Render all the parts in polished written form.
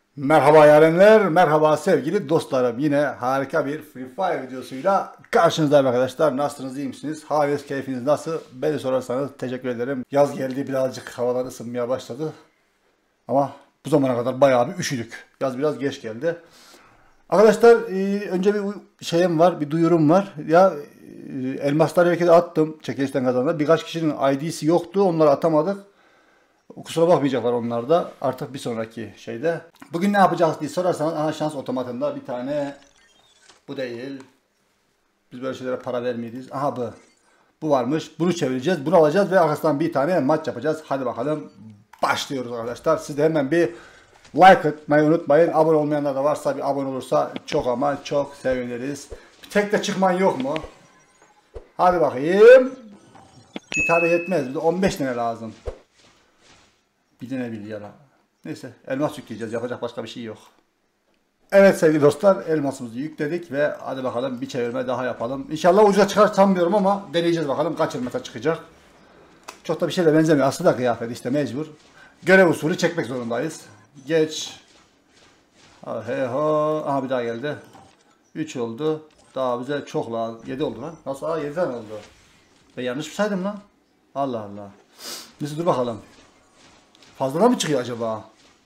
Merhaba yarenler, merhaba sevgili dostlarım. Yine harika bir Free Fire videosuyla karşınızdayım arkadaşlar. Nasılsınız, iyi misiniz? Haliniz, keyfiniz nasıl? Beni sorarsanız teşekkür ederim. Yaz geldi, birazcık havalar ısınmaya başladı. Ama bu zamana kadar bayağı bir üşüdük. Yaz biraz geç geldi. Arkadaşlar önce bir şeyim var, bir duyurum var. Elmasları herkese attım çekilişten kazandı. Birkaç kişinin ID'si yoktu, onları atamadık. Kusura bakmayacaklar onlar da artık bir sonraki şeyde. Bugün ne yapacağız diye sorarsanız ana şans otomatında bir tane bu değil. Biz böyle şeylere para vermeyiz. Aha bu. Bu varmış. Bunu çevireceğiz. Bunu alacağız ve arkasından bir tane maç yapacağız. Hadi bakalım. Başlıyoruz arkadaşlar. Siz de hemen bir like atmayı unutmayın. Abone olmayanlar da varsa bir abone olursa çok ama çok seviniriz. Bir tek de çıkman yok mu? Hadi bakayım. Bir tane yetmez. Bize 15 tane lazım. Bir tane bil ya. Neyse elmas yükleyeceğiz. Yapacak başka bir şey yok. Evet sevgili dostlar, elmasımızı yükledik ve hadi bakalım bir çevirme daha yapalım. İnşallah ucuza çıkar sanmıyorum ama deneyeceğiz bakalım kaç elmasa çıkacak. Çok da bir şeyle benzemiyor. Aslında kıyafet işte mecbur. Görev usulü çekmek zorundayız. Geç. He ho. Aha bir daha geldi. 3 oldu. Daha bize çok lazım. 7 oldu lan. Nasıl? 7 tane oldu. Ben yanlış mı saydım lan? Allah Allah. Neyse dur bakalım. Fazladan mı çıkıyor acaba?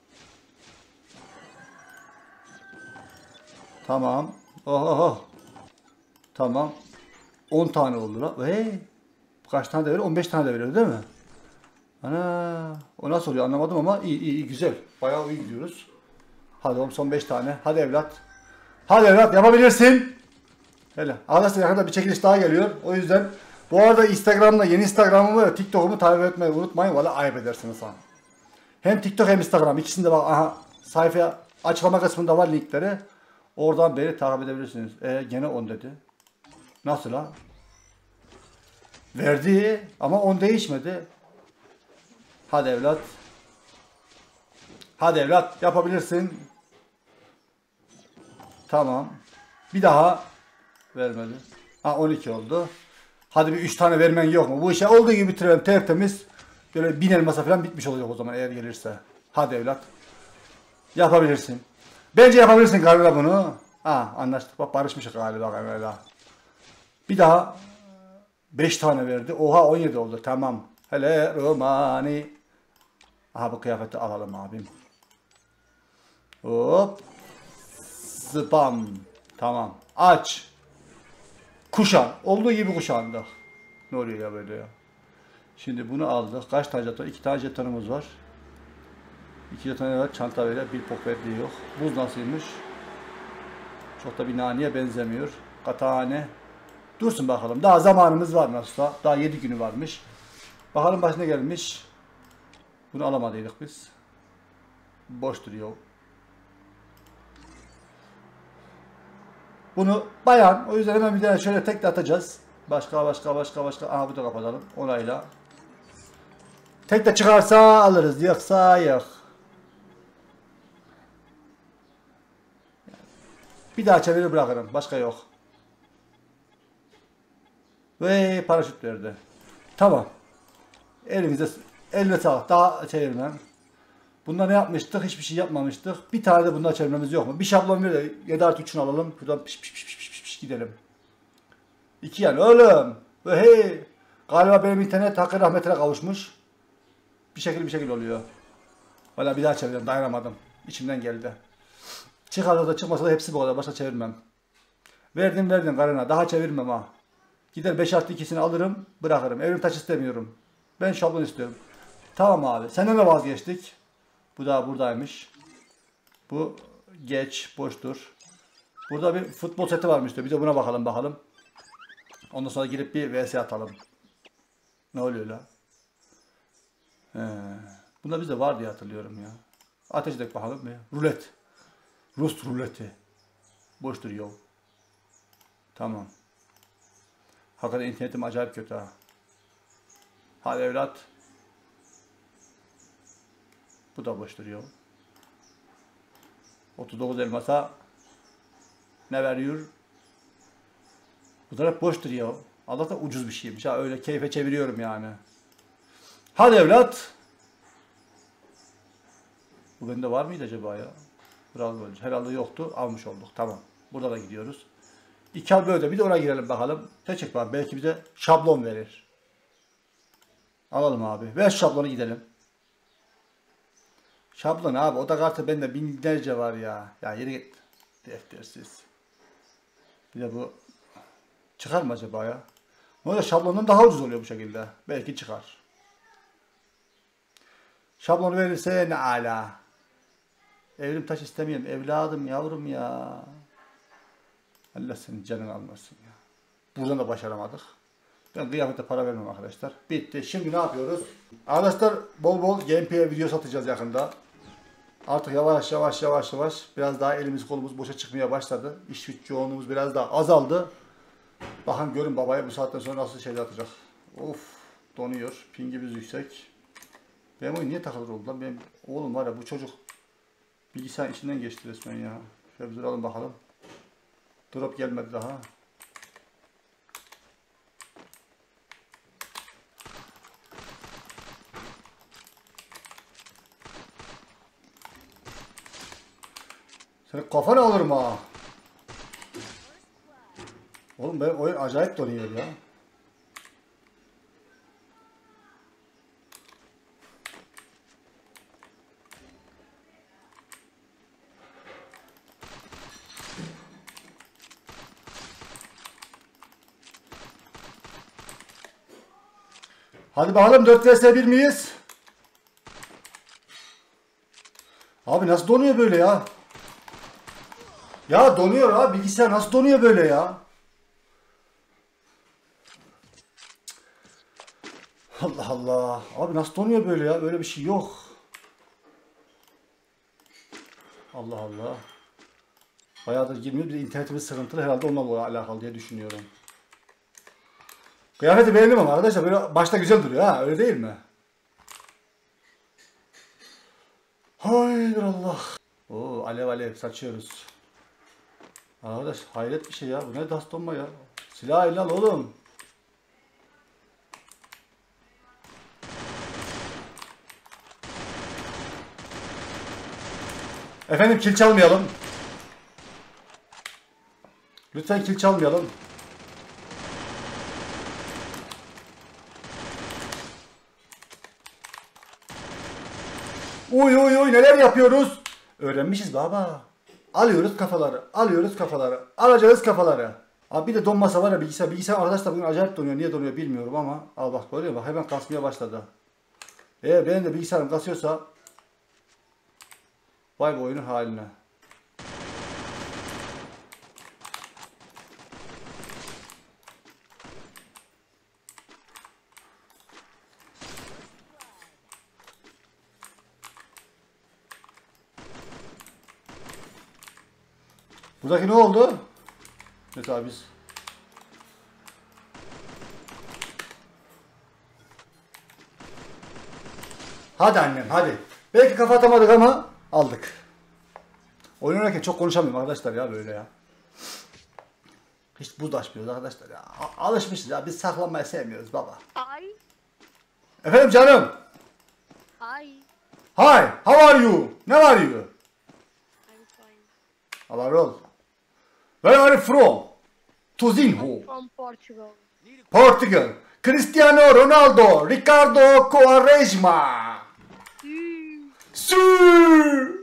Tamam. Oh oh oh. Tamam. 10 tane oldu lan. Kaç tane de veriyor? 15 tane de veriyor değil mi? Ana. O nasıl oluyor anlamadım ama iyi güzel. Bayağı iyi gidiyoruz. Hadi oğlum son 5 tane. Hadi evlat. Hadi evlat yapabilirsin. Hele. Arkadaşlar yakında bir çekiliş daha geliyor. O yüzden bu arada Instagram'da yeni Instagram'ımı ve TikTok'umu takip etmeyi unutmayın. Valla ayıp edersiniz ha. Hem TikTok hem Instagram ikisinde bak aha sayfaya açıklama kısmında var linkleri. Oradan beni takip edebilirsiniz. Gene 10 dedi. Nasıl ha? Verdi ama 10 değişmedi. Hadi evlat. Hadi evlat yapabilirsin. Tamam. Bir daha vermedi. Ha 12 oldu. Hadi bir 3 tane vermen yok mu? Bu işe olduğu gibi bitirelim tertemiz. Böyle 1000 elmasa falan bitmiş olacak o zaman eğer gelirse. Hadi evlat. Yapabilirsin. Bence yapabilirsin galiba bunu. Ha anlaştık. Bak barışmışız galiba. Bir daha 5 tane verdi. Oha 17 oldu. Tamam. Hele Romani. Aha bu kıyafeti alalım abim. Hop. Spam. Tamam. Aç. Kuşan. Olduğu gibi kuşandık. Ne oluyor ya böyle ya? Şimdi bunu aldık. Kaç tane jeton? 2 tane jetonumuz var. 2 jeton var. Çanta böyle. Bir pok verdiği yok. Buz nasılmış? Çok da bir naniye benzemiyor. Katane. Dursun bakalım. Daha zamanımız var nasılsa. Daha 7 günü varmış. Bakalım başına gelmiş. Bunu alamadıydık biz. Boş duruyor. Bunu bayan. O yüzden hemen bir tane şöyle tek de atacağız. Başka. Aha bu da kapatalım. Onayla. Tek de çıkarsa alırız. Yoksa yok. Bir daha çevirir bırakırım. Başka yok. Ve paraşüt verdi. Tamam. Eline sağlık. Daha çevirmem. Bunda ne yapmıştık? Hiçbir şey yapmamıştık. Bir tane de bunda çevirmemiz yok mu? Bir şablon ver de 7 artı 3'ünü alalım. Buradan piş gidelim. 2 yani oğlum. Ve hey. Galiba benim internet hakkı rahmetine kavuşmuş. Bir şekil oluyor. Valla bir daha çevireceğim. Dayanamadım. İçimden geldi. Çıkarsa da çıkmasa da hepsi bu kadar. Başka çevirmem. Verdin karına. Daha çevirmem ha. Gider 5 artı 2'sini alırım. Bırakırım. Evrim taş istemiyorum. Ben şablon istiyorum. Tamam abi. Senden de vazgeçtik. Bu da buradaymış. Bu geç. Boştur. Burada bir futbol seti varmış diyor. Bir de buna bakalım. Ondan sonra girip bir vs atalım. Ne oluyor la? Bunda bizde var diye hatırlıyorum ya. Ateş edek bakalım ya. Rulet. Rus ruleti. Boş duruyor. Tamam. Hakikaten internetim acayip kötü ha. Hadi evlat. Bu da boş duruyor. 39 elmasa ne veriyor? Bu da hep boş duruyor. Allah'tan ucuz bir şeymiş ha. Öyle keyfe çeviriyorum yani. Hadi evlat. Bu bende var mıydı acaba ya? Brawl golcü. Herhalde yoktu. Almış olduk. Tamam. Burada da gidiyoruz. 2 al böyle. Bir de ona girelim bakalım. Teçek var. Belki bize şablon verir. Alalım abi. Ver şablonu gidelim. Şablon abi. O da kartı bende binlerce var ya. Ya yeri git. Deftersiz. Bir de bu çıkar mı acaba ya? Ne oluyor? Şablondan daha ucuz oluyor bu şekilde. Belki çıkar. Şablonu verirse ne ala. Evrim taş istemiyorum. Evladım yavrum ya. Allah senin canını almasın ya. Buradan da başaramadık. Ben kıyafete para vermem arkadaşlar. Bitti. Şimdi ne yapıyoruz? Arkadaşlar bol bol gameplay video satacağız yakında. Artık yavaş yavaş biraz daha elimiz kolumuz boşa çıkmaya başladı. İş güç yoğunluğumuz biraz daha azaldı. Bakın görün babaya bu saatten sonra nasıl şeyler atacak. Of donuyor. Pingimiz yüksek. Benim oyun niye takılır oldu lan? Benim oğlum var ya bu çocuk bilgisayar içinden geçti resmen ya. Şöyle bir duralım bakalım. Drop gelmedi daha. Senin kafanı alırım ha. Oğlum benim oyun acayip donuyor ya. Hadi bakalım 4 vs 1 miyiz? Abi nasıl donuyor böyle ya? Ya donuyor abi bilgisayar nasıl donuyor böyle ya? Allah Allah. Abi nasıl donuyor böyle ya? Böyle bir şey yok. Allah Allah. Bayağıdır girmiyor. Bir de internetimiz sıkıntılı herhalde onunla alakalı diye düşünüyorum. Kıyafeti beğendim ama arkadaşlar böyle başta güzel duruyor ha öyle değil mi? Haydır Allah. Oo alev alev saçıyoruz. Arkadaş hayret bir şey ya. Bu ne dastonma ya? Silah el al oğlum. Efendim kil çalmayalım. Lütfen kil çalmayalım. Uy uy uy neler yapıyoruz? Öğrenmişiz baba. Alıyoruz kafaları. Alıyoruz kafaları. Alacağız kafaları. Abi bir de donmasa var ya bilgisayar. Bilgisayar arkadaşlar bugün acayip donuyor. Niye donuyor bilmiyorum ama. Al bak görüyor musun? Bak hemen kasmaya başladı. Eğer benim de bilgisayarım kasıyorsa. Vay bu oyunun haline. Buradaki ne oldu? Mesela biz. Hadi annem hadi. Belki kafa atamadık ama aldık. Oyun oynarken çok konuşamıyorum arkadaşlar ya böyle ya. Hiç buzlaşmıyoruz arkadaşlar ya. Alışmışız ya biz saklanmayı sevmiyoruz baba. Hi. Efendim canım. Hi. Hi, how are you? Ne are you? I'm fine. Allah roll. Where are you from? Tuzinho. From Portugal. Portugal. Cristiano Ronaldo. Ricardo Quaresma. Su.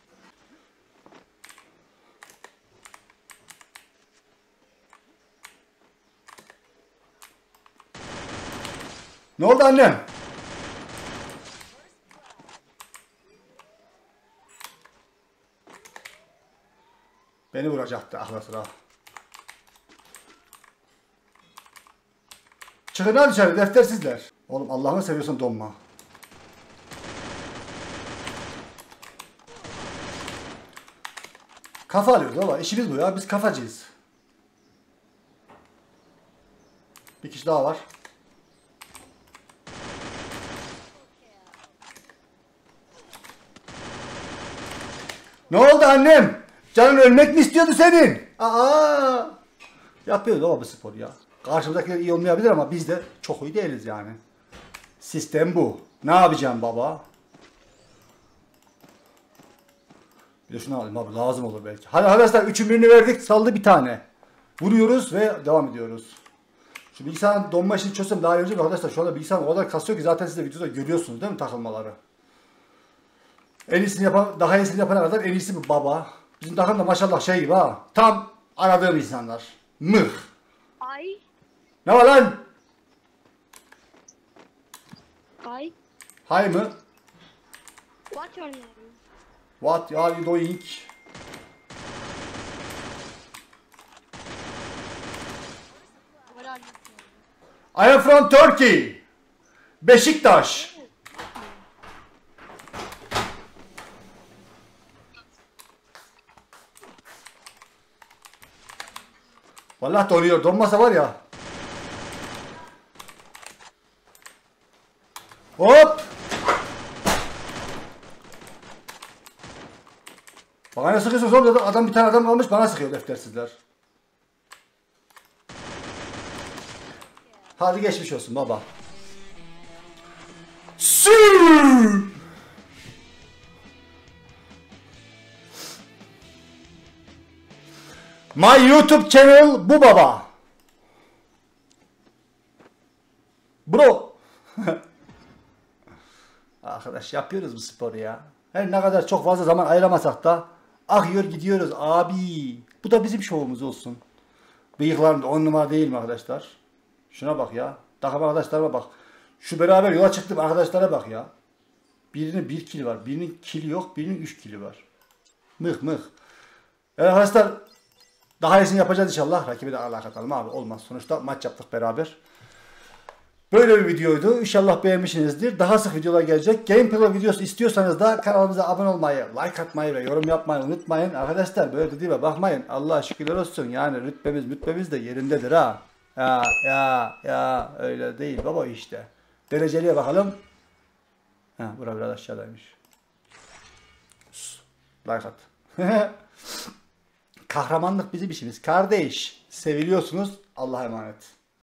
Ne oldu annem? Beni vuracaktı ahla sıra. Çıkın hadi dışarı deftersizler. Oğlum Allah'ını seviyorsan donma. Kafa alıyoruz baba. İşimiz bu ya. Biz kafacıyız. Bir kişi daha var. Ne oldu annem? Canın ölmek mi istiyordu senin? Aa! Yapıyoruz baba bu spor ya. Karşımızdakiler iyi olmayabilir ama biz de çok iyi değiliz yani. Sistem bu. Ne yapacağım baba? Bir de şunu alayım abi, lazım olur belki. Hadi arkadaşlar, üçün birini verdik, saldı bir tane. Vuruyoruz ve devam ediyoruz. Şu bilgisayarın donma işini çözsem daha iyi olacak arkadaşlar. Şu anda bilgisayar o kadar kasıyor ki zaten siz de videoda görüyorsunuz değil mi takılmaları. En iyisini yapan, daha iyisini yapana kadar en iyisi bu baba. Bizim takım da maşallah şey gibi ha. Tam aradığım insanlar. Mıh. Ay. Ne var lan? Ay. Hay mı? What's your name? What are you doing? What are you doing? I am from Turkey. Beşiktaş. Vallahi donuyor. Donmasa var ya. Hop. Bana ne sıkıyorsunuz oğlum? Adam, bir tane adam kalmış bana sıkıyor deftersizler. Hadi geçmiş olsun baba. My YouTube channel bu baba. Bro. Arkadaş yapıyoruz bu sporu ya. Her ne kadar çok fazla zaman ayıramasak da akıyor gidiyoruz abi. Bu da bizim şovumuz olsun. Bıyıklarım da 10 numara değil mi arkadaşlar? Şuna bak ya. Takım arkadaşlarıma bak. Şu beraber yola çıktım arkadaşlara bak ya. Birinin 1 kili var. Birinin kili yok. Birinin 3 kili var. Mıh mıh. Evet arkadaşlar. Daha iyisini yapacağız inşallah. Rakibe de alak atalım abi. Olmaz. Sonuçta maç yaptık beraber. Böyle bir videoydu. İnşallah beğenmişsinizdir. Daha sık videolar gelecek. Gameplay videosu istiyorsanız da kanalımıza abone olmayı, like atmayı ve yorum yapmayı unutmayın. Arkadaşlar böyle dediğime bakmayın. Allah'a şükürler olsun. Yani rütbemiz de yerindedir ha. Ya öyle değil baba işte. Dereceliye bakalım. Ha, bura biraz aşağıdaymış. Like at. Kahramanlık bizim işimiz. Kardeş. Seviliyorsunuz. Allah'a emanet.